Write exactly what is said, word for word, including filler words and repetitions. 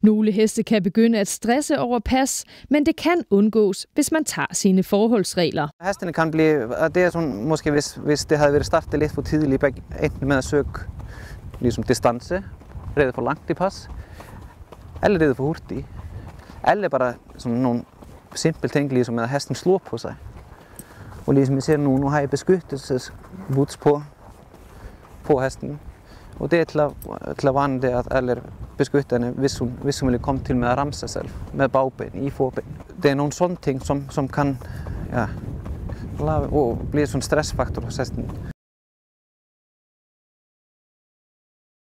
Nogle heste kan begynde at stresse over pas, men det kan undgås, hvis man tager sine forholdsregler. Hestene kan blive, og det er sådan, måske hvis, hvis det havde været startet lidt for tidligt, enten med at søge ligesom distance, redde for langt i pas, eller redde for hurtigt. Eller bare sådan nogle simple ting, ligesom at hesten slår på sig. Og ligesom vi ser nu, nu har jeg beskyttelsesboots på, på hesten. Og det er til at, til at vande det, eller beskytte henne, hvis hun, hvis hun vil komme til med at ramme sig selv, med bagben, i forben. Det er nogle sådan ting, som, som kan ja, lave, og blive sådan en stressfaktor hos hesten.